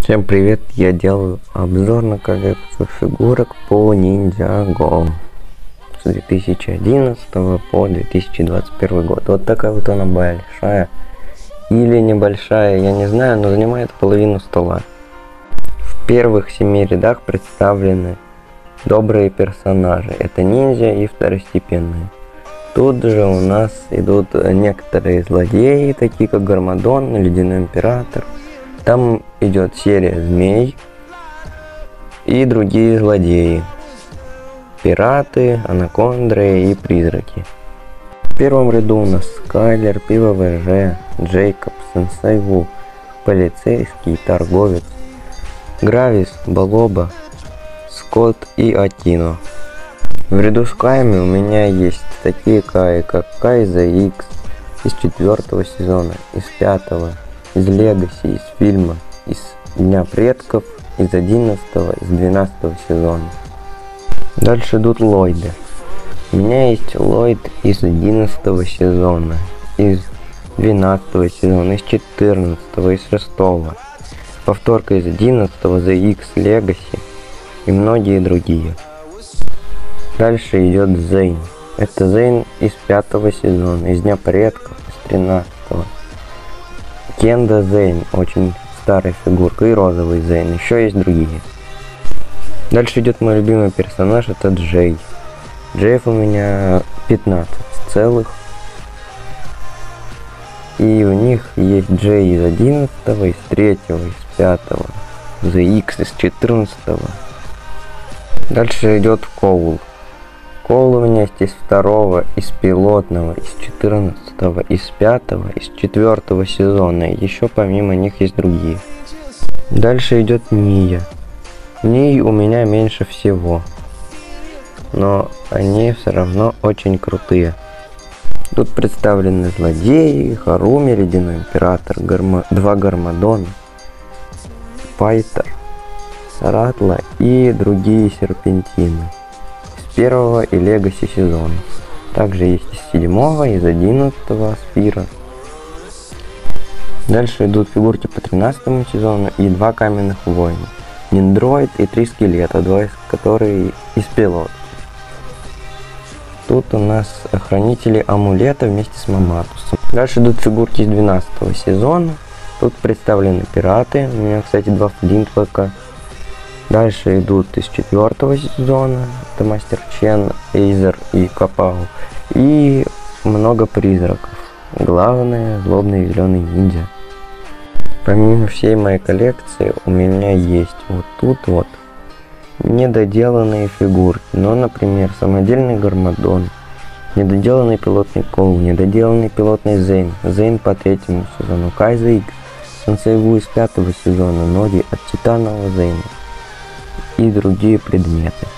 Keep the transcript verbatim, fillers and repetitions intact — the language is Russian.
Всем привет, я делаю обзор на коллекцию фигурок по Ninjago с две тысячи одиннадцатого по две тысячи двадцать первый год. Вот такая вот она большая или небольшая, я не знаю, но занимает половину стола. В первых семи рядах представлены добрые персонажи, это ниндзя и второстепенные. Тут же у нас идут некоторые злодеи, такие как Гармадон, Ледяной Император. Там идет серия змей и другие злодеи, пираты, анакондры и призраки. В первом ряду у нас Скайлер, ПВЖ, Джейкоб, Сенсей Ву, полицейский, торговец, Гравис, Балоба, Скотт и Атино. В ряду с Каями у меня есть такие Каи, как Кайза Икс из четвертого сезона, из пятого, из Легаси, из фильма, из Дня предков, из одиннадцатого, из двенадцатого сезона. Дальше идут Ллойды. У меня есть Ллойд из одиннадцатого сезона, из двенадцатого сезона, из четырнадцатого, из шестого. Повторка из одиннадцатого, The X Legacy и многие другие. Дальше идет Зейн. Это Зейн из пятого сезона, из Дня предков, из тринадцатого. Кенда Зейн, очень старая фигурка, и розовый Зейн, еще есть другие. Дальше идет мой любимый персонаж, это Джей. Джеев у меня пятнадцать целых. И у них есть Джей из одиннадцатого, из третьего, из пятого, The X из четырнадцатого. Дальше идет Коул. Коул у меня есть из второго, из пилотного, из четырнадцатого, из пятого, из четвертого сезона. Еще помимо них есть другие. Дальше идет Ния. Ний у меня меньше всего, но они все равно очень крутые. Тут представлены злодеи, Харуми, Ледяной Император, Гарма... два Гармадона, Файтер, Саратла и другие серпентины. Первого и Легаси сезона. Также есть из седьмого, из одиннадцатого Аспира. Дальше идут фигурки по тринадцатому сезону и два каменных воина. Ниндроид и три скелета, два из которых из пилотки. Тут у нас хранители амулета вместе с Маматусом. Дальше идут фигурки из двенадцатого сезона. Тут представлены пираты. У меня, кстати, два в один только. Дальше идут из четвертого сезона, это Мастер Чен, Эйзер и Капау. И много призраков. Главное, злобный зеленый ниндзя. Помимо всей моей коллекции, у меня есть вот тут вот недоделанные фигурки. Ну, например, самодельный Гармадон, недоделанный пилотный Коул, недоделанный пилотный Зейн, Зейн по третьему сезону, Кайза Икс, Сенсей Ву из пятого сезона, ноги от титанового Зейна и другие предметы.